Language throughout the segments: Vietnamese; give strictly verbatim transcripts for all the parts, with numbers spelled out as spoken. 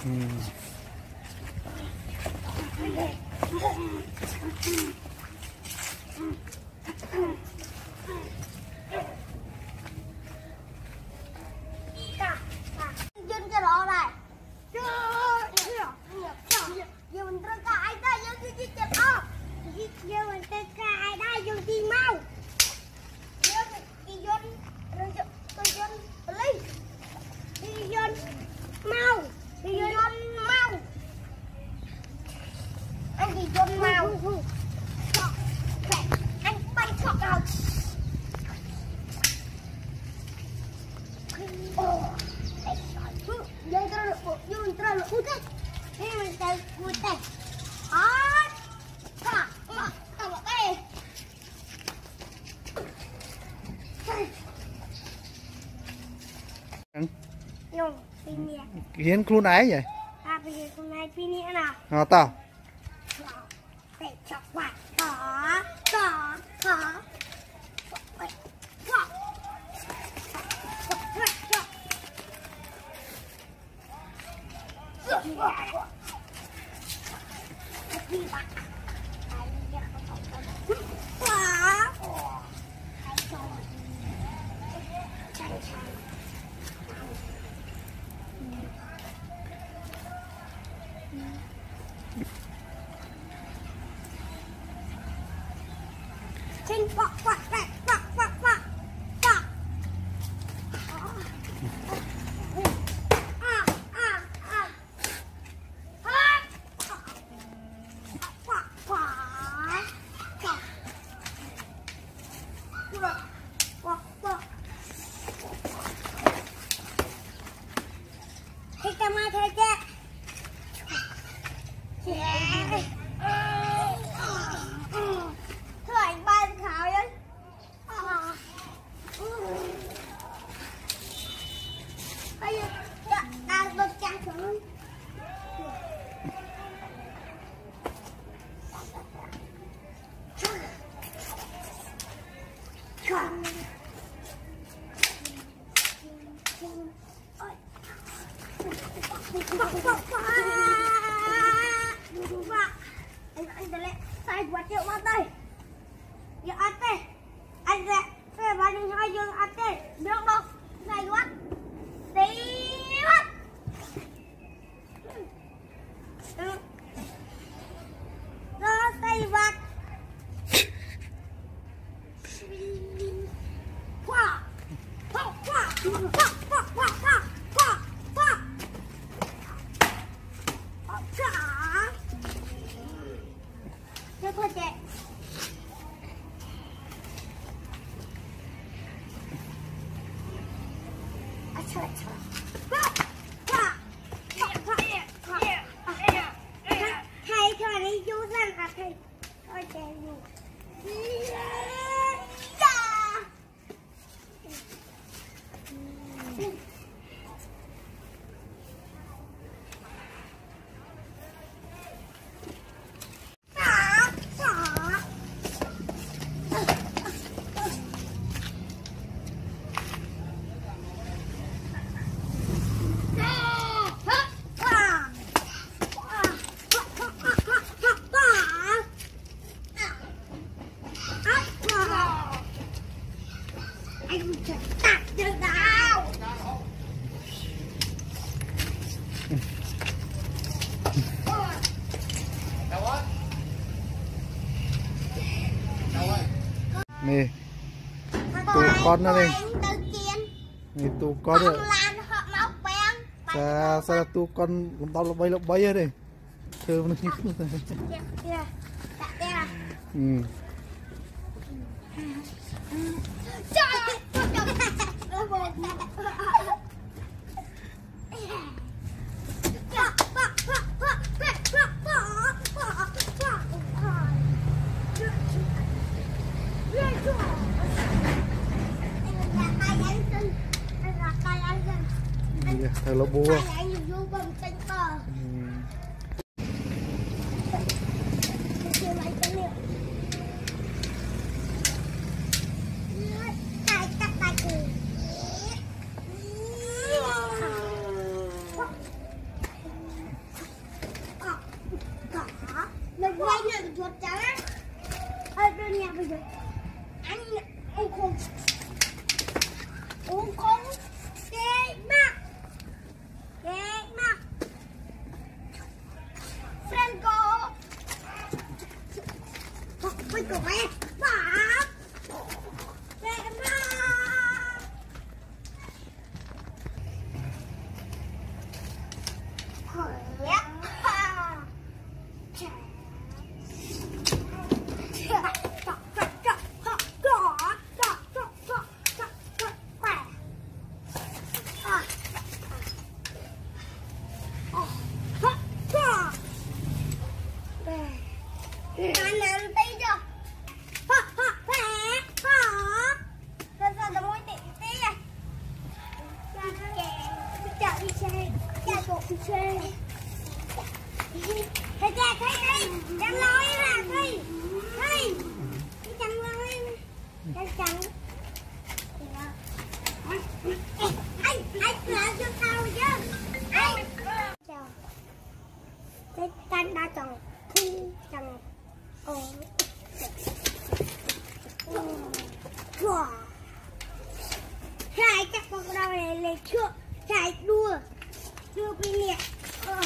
Ừ. Dân cái đó này. Giờ mình ra cái đây dân đi đi chụp ô. Giờ mình ra cái đây dân đi mau. Giờ đi dân rồi tôi dân lấy. Đi dân mau. Đi dân mau. Anh đi dân mau. Anh bay chọc nào. Jangan terlalu, jangan terlalu udah. Ini mental udah. Ah, tak, tak, tak boleh. Nhung, pin nè. Hiếnខ្លួនấy vậy? À, bây giờ hôm nay pin nè nào. Ờ tao. Để chọc vào. Đó, đó, đó. Trên quạt quạt quạt quạt quạt quạt quạt. À à à. À. Quạt quạt. Quạt. Quạt quạt quạt. Thế cái mai thế chứ. Anh buat yuk mati. Ya ate. Anh ra. Saya banding hai dương ate. Được đâu. Này quá. Tí quá. Đó tay vặt. Khoa. Khoa khoa. Khoa khoa khoa khoa. Khoa khoa. Khoa. Cho thôi chị. À trời trời. Khoa. Khoa. Khoa khoa. Khoa. Thầy thôi đi chú dân à thầy. Thôi chị dù. Nè tụ con nó đi nè tụ con rồi sao sao tụ con cũng tao lộc bay lộc bay đi thơm nó như ừ thầy lo bùa trắng. Anh, anh làm cho tao chứ. Anh. Cái canh đã tròn thu tròn. Ồ. Wow. Hai chắc con đâu này lấy chưa. Chạy đua. Đua bên nè. Ờ.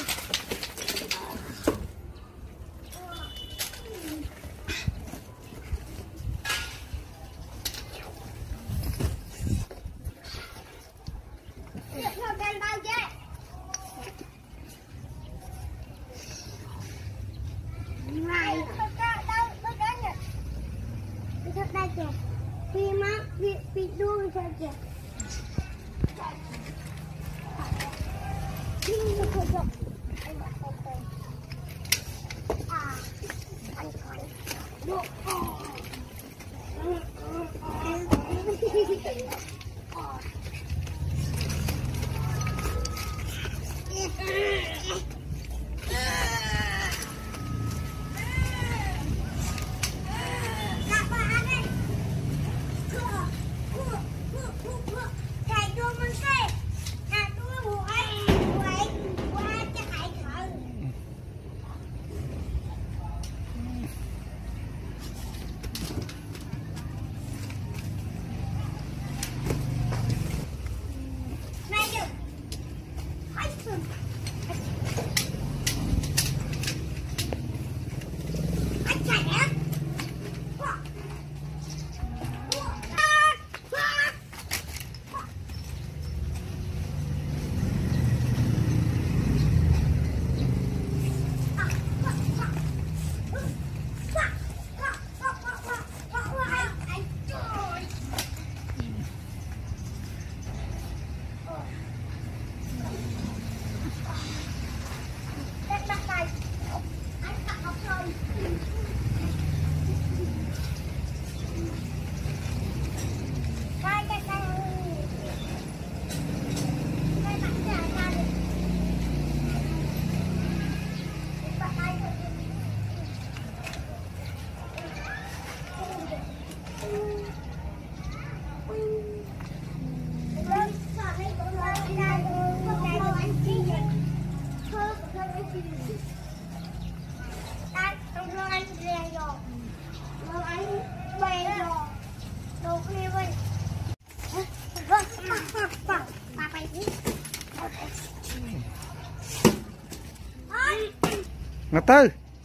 Ngã tư.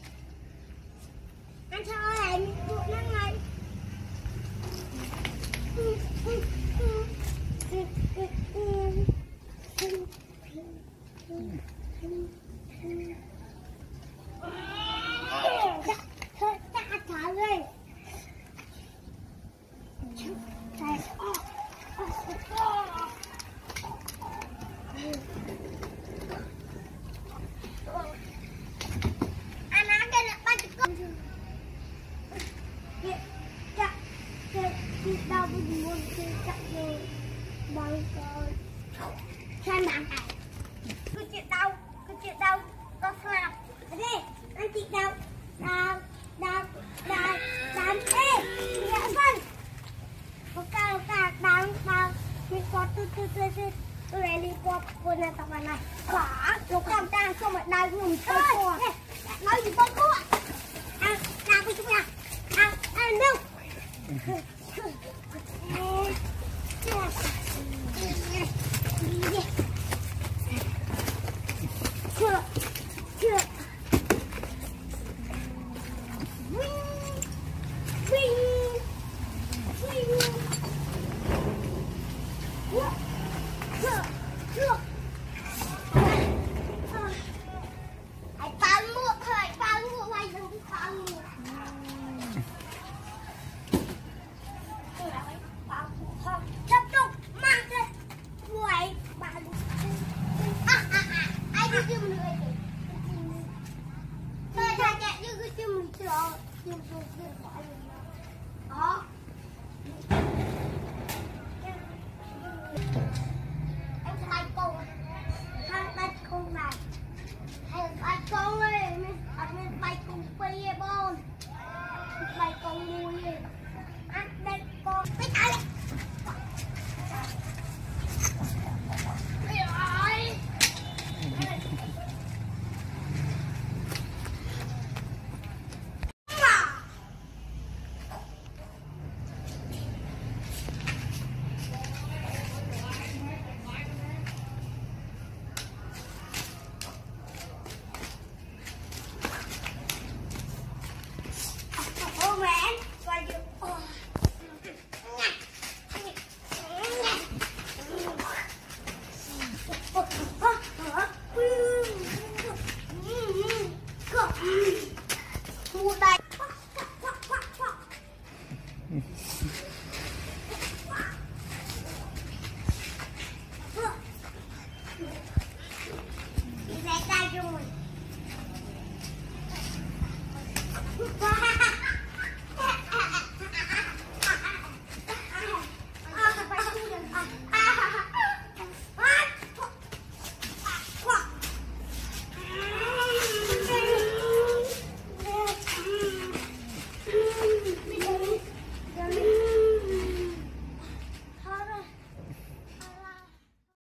Anh sao lại buộc nó ngay. Chắc thở đi. Đau buồn buồn thì chắc rồi bao giờ xem bạn này cứ chuyện đau cứ chuyện đau có sao đi anh chị đau đau đau đau đau ê dạ vâng có cao cao đau đau thì có tôi tôi tôi tôi tôi lại đi qua cô này tập này quả nó cầm ta xong rồi đau dùng tôi qua nói gì con cô à đau với chúng ta à à đâu Đó.